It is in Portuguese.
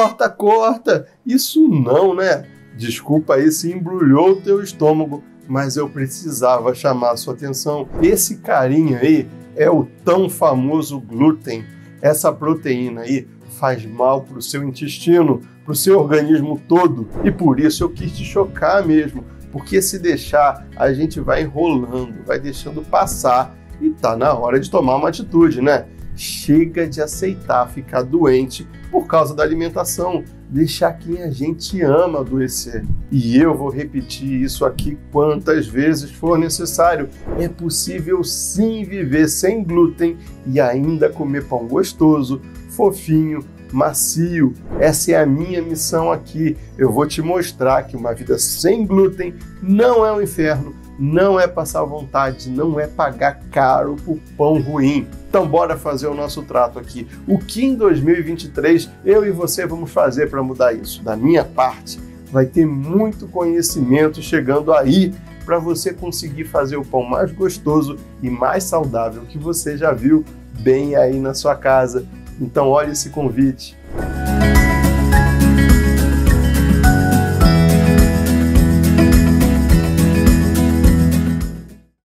corta, corta. Isso não, né? Desculpa aí se embrulhou o teu estômago, mas eu precisava chamar a sua atenção. Esse carinha aí é o tão famoso glúten. Essa proteína aí faz mal para o seu intestino, para o seu organismo todo. E por isso eu quis te chocar mesmo, porque se deixar, a gente vai enrolando, vai deixando passar e tá na hora de tomar uma atitude, né? Chega de aceitar ficar doente por causa da alimentação, deixar quem a gente ama adoecer. E eu vou repetir isso aqui quantas vezes for necessário. É possível sim viver sem glúten e ainda comer pão gostoso, fofinho, macio. Essa é a minha missão aqui. Eu vou te mostrar que uma vida sem glúten não é um inferno, não é passar vontade, não é pagar caro por pão ruim. Então bora fazer o nosso trato aqui. O que em 2023 eu e você vamos fazer para mudar isso? Da minha parte, vai ter muito conhecimento chegando aí para você conseguir fazer o pão mais gostoso e mais saudável que você já viu bem aí na sua casa. Então olha esse convite.